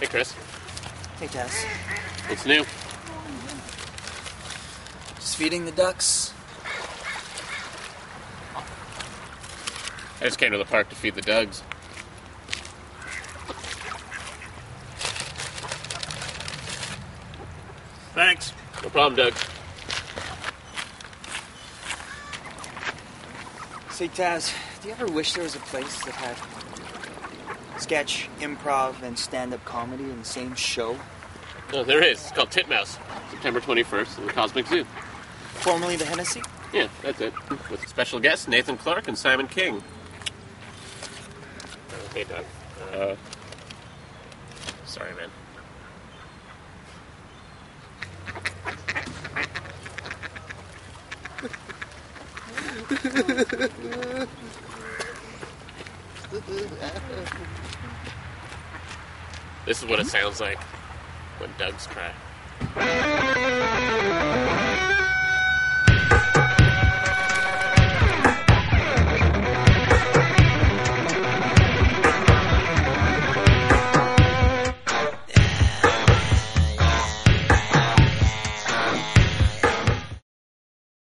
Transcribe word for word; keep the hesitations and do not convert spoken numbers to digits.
Hey, Chris. Hey, Tess. What's new? Just feeding the ducks. I just came to the park to feed the ducks. Thanks. No problem, Doug. Say, Taz, do you ever wish there was a place that had sketch, improv, and stand-up comedy in the same show? Oh, there is. It's called Titmouse. September twenty-first in the Kozmik Zoo. Formerly the Hennessey? Yeah, that's it. With special guests Nathan Clark and Simon King. Oh, hey, Doug. Uh, sorry, man. This is what it sounds like when ducks cry.